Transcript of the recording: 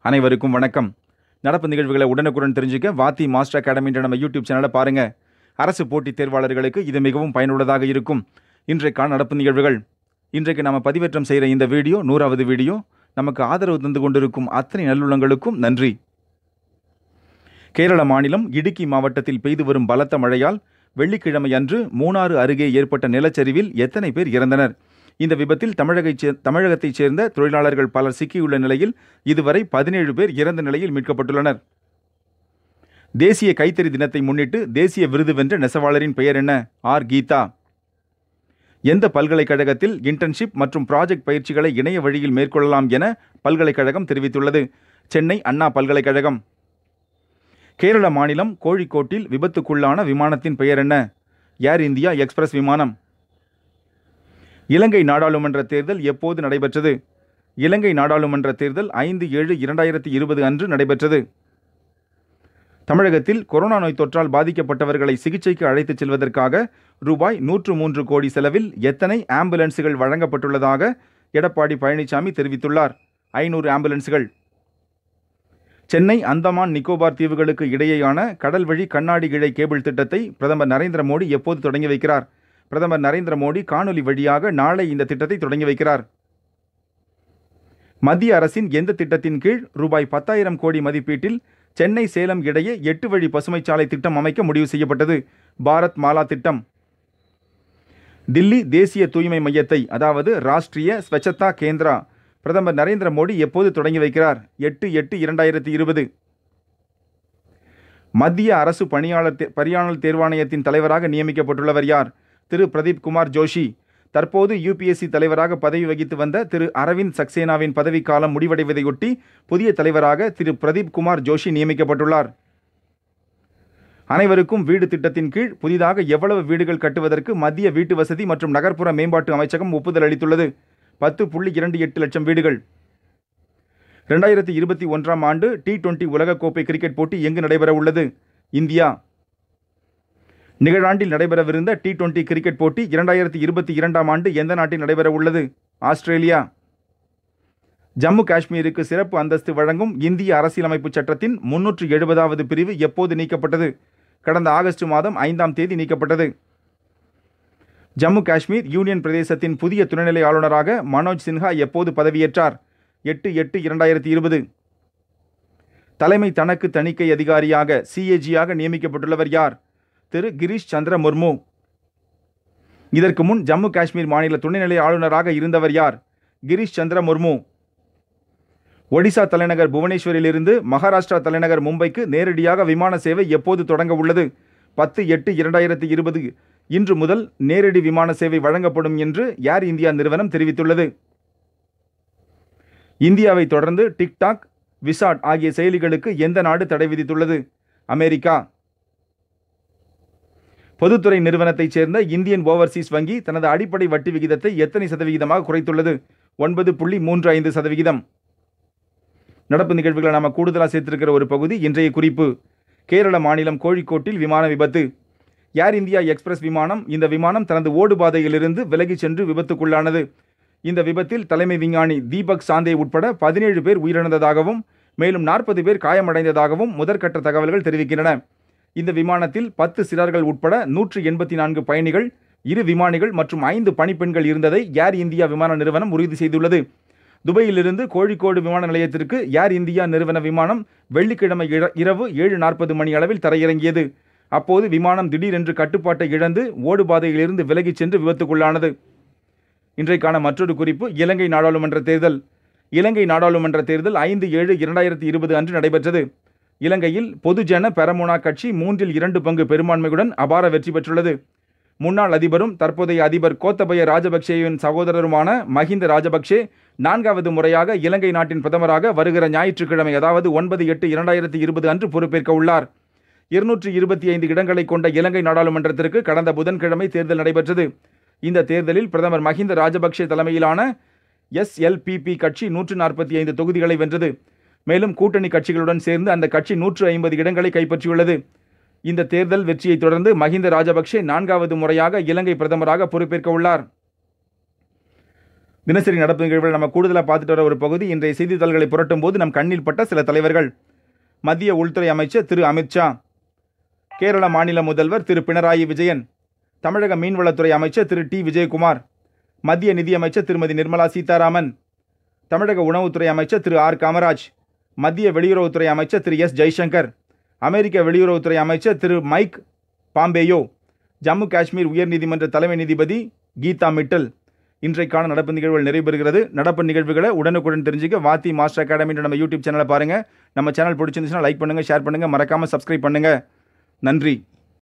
அனைவருக்கும் வணக்கம். நடப்பு நிகழ்வுகளை உடனுக்குடன் தெரிஞ்சுக்க வாத்தி மாஸ்டர் அகாடமின்ற நம்ம யூடியூப் சேனலை பாருங்க. அரசு போட்டித் தேர்வாளர்களுக்கு இது மிகவும் பயனுள்ளதாக இருக்கும். இன்றைக்கான நடப்பு நிகழ்வுகள். இன்றைக்கு நம்ம பதிவேற்றம் செய்கிற இந்த வீடியோ 100வது வீடியோ. நமக்கு ஆதரவு தந்து கொண்டிருக்கும் அத்தனை நல்லுள்ளங்களுக்கும் நன்றி. கேரள மாநிலம் இடுக்கி மாவட்டத்தில் பெய்து வரும் பலத்த மழையால் வெள்ளிக்கிழமை அன்று மூணாறு அருகே ஏற்பட்ட நிலச்சரிவில் எத்தனை பேர் இறந்தனர்? இந்த விபத்தில் தமிழகத்தைச் சேர்ந்த தொழிலாளர்கள் பலர் சிக்கியுள்ள நிலையில் இதுவரை 17 பேர் இறந்த நிலையில் மீட்கப்பட்டுள்ளனர். தேசிய கைத்தறி தினத்தை முன்னிட்டு தேசிய விருது வென்ற நெசவாளரின் பெயர் என்ன? ஆர். கீதா. எந்த பல்கலைக்கழகத்தில் இன்டர்ன்ஷிப் மற்றும் ப்ராஜெக்ட் பயிற்சிகளை இணைய வழியில் மேற்கொள்ளலாம் என பல்கலைக்கழகம் தெரிவித்துள்ளது? சென்னை அண்ணா பல்கலைக்கழகம். கேரள மாநிலம் கோழிக்கோட்டில் விபத்துக்குள்ளான விமானத்தின் பெயர் என்ன? ஏர் இந்தியா எக்ஸ்பிரஸ் விமானம். இலங்கை நாடாளுமன்ற தேர்தல் எப்போது நடைபெற்றது? இலங்கை நாடாளுமன்ற தேர்தல் 5/7/2020 அன்று நடைபெற்றது. தமிழகத்தில் கொரோனா நோய் தொற்றால் பாதிக்கப்பட்டவர்களை சிகிச்சைக்கு அழைத்துச் செல்வதற்காக ரூபாய் 103 கோடி செலவில் எத்தனை ஆம்புலன்ஸுகள் வழங்கப்பட்டுள்ளதாக எடப்பாடி பழனிசாமி தெரிவித்துள்ளார். 500 ஆம்புலன்ஸுகள். சென்னை அந்தமான் நிக்கோபார் தீவுகளுக்கு இடையேயான கடல்வழி கண்ணாடி இழை கேபிள் திட்டத்தை பிரதமர் நரேந்திர மோடி எப்போது தொடங்கி வைக்கிறார்? பிரதமர் நரேந்திர மோடி காணொலி வழியாக நாளை இந்த திட்டத்தை தொடங்கி வைக்கிறார். மத்திய அரசின் எந்த திட்டத்தின் கீழ் ரூபாய் 10,000 கோடி மதிப்பீட்டில் சென்னை சேலம் இடையே 8 வழி பசுமைச்சாலை திட்டம் அமைக்க முடிவு செய்யப்பட்டது? பாரத் மாலா திட்டம். தில்லி தேசிய தூய்மை மையத்தை, அதாவது ராஷ்டிரிய ஸ்வச்சதா கேந்திரா, பிரதமர் நரேந்திர மோடி எப்போது தொடங்கி வைக்கிறார்? 8/8/2020. மத்திய அரசு பணியாளர் தேர்வாணையத்தின் தலைவராக நியமிக்கப்பட்டுள்ளவர் யார்? திரு பிரதீப் குமார் ஜோஷி. தற்போது யுபிஎஸ்சி தலைவராக பதவி வகித்து வந்த திரு அரவிந்த் சக்சேனாவின் பதவிக்காலம் முடிவடைவதையொட்டி புதிய தலைவராக திரு பிரதீப் குமார் ஜோஷி நியமிக்கப்பட்டுள்ளார். அனைவருக்கும் வீடு திட்டத்தின் கீழ் புதிதாக எவ்வளவு வீடுகள் கட்டுவதற்கு மத்திய வீட்டு வசதி மற்றும் நகர்ப்புற மேம்பாட்டு அமைச்சகம் ஒப்புதல் அளித்துள்ளது? 10.28 லட்சம் வீடுகள். 2021ஆம் ஆண்டு T20 உலகக்கோப்பை கிரிக்கெட் போட்டி எங்கு நடைபெற உள்ளது? இந்தியா. நிகழாண்டில் நடைபெறவிருந்த T20 கிரிக்கெட் போட்டி 2022ஆம் ஆண்டு எந்த நாட்டில் நடைபெற உள்ளது? ஆஸ்திரேலியா. ஜம்மு காஷ்மீருக்கு சிறப்பு அந்தஸ்து வழங்கும் இந்திய அரசியலமைப்பு சட்டத்தின் 370வது பிரிவு எப்போது நீக்கப்பட்டது? கடந்த ஆகஸ்ட் மாதம் 5ஆம் தேதி நீக்கப்பட்டது. ஜம்மு காஷ்மீர் யூனியன் பிரதேசத்தின் புதிய துணைநிலை ஆளுநராக மனோஜ் சின்ஹா எப்போது பதவியேற்றார்? 8/8/2020. தலைமை தனக்கு தணிக்கை அதிகாரியாக CAG நியமிக்கப்பட்டுள்ளவர் யார்? திரு கிரீஷ் சந்திர முர்மு. இதற்கு முன் ஜம்மு காஷ்மீர் மாநில துணைநிலை ஆளுநராக இருந்தவர் யார்? கிரீஷ் சந்திர முர்மு. ஒடிசா தலைநகர் புவனேஸ்வரிலிருந்து மகாராஷ்டிரா தலைநகர் மும்பைக்கு நேரடியாக விமான சேவை எப்போது தொடங்க உள்ளது? 10/8/2020 இன்று முதல் நேரடி விமான சேவை வழங்கப்படும் என்று ஏர் இந்தியா நிறுவனம் தெரிவித்துள்ளது. இந்தியாவை தொடர்ந்து டிக்டாக், விசாட் ஆகிய செயலிகளுக்கு எந்த நாடு தடை விதித்துள்ளது? அமெரிக்கா. பொதுத்துறை நிறுவனத்தைச் சேர்ந்த இந்தியன் ஓவர்சீஸ் வங்கி தனது அடிப்படை வட்டி விகிதத்தை எத்தனை சதவிகிதமாக குறைத்துள்ளது? 9.35%. நடப்பு நிகழ்வுகளை நாம கூடுதலாக சேர்த்திருக்கிற ஒரு பகுதி இன்றைய குறிப்பு. கேரள மாநிலம் கோழிக்கோட்டில் விமான விபத்து. ஏர் இந்தியா எக்ஸ்பிரஸ் விமானம். இந்த விமானம் தனது ஓடுபாதையிலிருந்து விலகி சென்று விபத்துக்குள்ளானது. இந்த விபத்தில் தலைமை விஞ்ஞானி தீபக் சாந்தே உட்பட 17 பேர் உயிரிழந்ததாகவும் மேலும் 40 பேர் காயமடைந்ததாகவும் முதற்கட்ட தகவல்கள் தெரிவிக்கின்றன. இந்த விமானத்தில் 10 சிறார்கள் உட்பட 184 பயணிகள், 2 விமானிகள் மற்றும் 5 பணிப்பெண்கள் இருந்ததை ஏர் இந்தியா விமான நிறுவனம் உறுதி செய்துள்ளது. துபாயிலிருந்து கோழிக்கோடு விமான நிலையத்திற்கு ஏர் இந்தியா நிறுவன விமானம் வெள்ளிக்கிழமை இரவு 7:40 மணி அளவில் தரையிறங்கியது. அப்போது விமானம் திடீரென்று கட்டுப்பாட்டை இழந்து ஓடுபாதையிலிருந்து விலகிச் சென்று விபத்துக்குள்ளானது. இன்றைக்கான மற்றொரு குறிப்பு. இலங்கை நாடாளுமன்ற தேர்தல். இலங்கை நாடாளுமன்ற தேர்தல் 5/7/2020 அன்று நடைபெற்றது. இலங்கையில் பொதுஜன பெரமுனா கட்சி 3/2 பங்கு பெரும்பான்மையுடன் அபார வெற்றி பெற்றுள்ளது. முன்னாள் அதிபரும் தற்போதைய அதிபர் கோத்தபய ராஜபக்சேவின் சகோதரருமான மஹிந்த ராஜபக்சே 4வது முறையாக இலங்கை நாட்டின் பிரதமராக வருகிற ஞாயிற்றுக்கிழமை, அதாவது 9/8/2020 அன்று பொறுப்பேற்க உள்ளார். 225 இடங்களை கொண்ட இலங்கை நாடாளுமன்றத்திற்கு கடந்த புதன்கிழமை தேர்தல் நடைபெற்றது. இந்த தேர்தலில் பிரதமர் மஹிந்த ராஜபக்சே தலைமையிலான SLPP கட்சி 145 தொகுதிகளை வென்றது. மேலும் கூட்டணி கட்சிகளுடன் சேர்ந்து அந்த கட்சி 150 இடங்களை கைப்பற்றியுள்ளது. இந்த தேர்தல் வெற்றியை தொடர்ந்து மஹிந்த ராஜபக்சே 4வது முறையாக இலங்கை பிரதமராக பொறுப்பேற்க உள்ளார். தினசரி நடப்பு நிகழ்வுகள் நம்ம கூடுதலாக பார்த்துட்டு வர ஒரு பகுதி. இன்றைய செய்தித்தாள்களை புரட்டும் போது நம் கண்ணில் பட்ட சில தலைவர்கள். மத்திய உள்துறை அமைச்சர் திரு அமித்ஷா, கேரள மாநில முதல்வர் திரு பினராயி விஜயன், தமிழக மீன்வளத்துறை அமைச்சர் திரு டி விஜயகுமார், மத்திய நிதியமைச்சர் திருமதி நிர்மலா சீதாராமன், தமிழக உணவுத்துறை அமைச்சர் திரு ஆர் காமராஜ், மத்திய வெளியுறவுத்துறை அமைச்சர் திரு எஸ் ஜெய்சங்கர், அமெரிக்க வெளியுறவுத்துறை அமைச்சர் திரு மைக் பாம்பேயோ, ஜம்மு காஷ்மீர் உயர்நீதிமன்ற தலைமை நீதிபதி கீதா மிட்டல். இன்றைக்கான நடப்பு நிகழ்வுகள் நிறைவேறுகிறது. நடப்பு நிகழ்வுகளை உடனுக்குடன் தெரிஞ்சுக்க வாத்தி மாஸ்டர் அகாடமி நம்ம யூடியூப் சேனலை பாருங்கள். நம்ம சேனல் பிடிச்சிருந்துச்சுன்னா லைக் பண்ணுங்கள், ஷேர் பண்ணுங்கள், மறக்காமல் சப்ஸ்கிரைப் பண்ணுங்கள். நன்றி.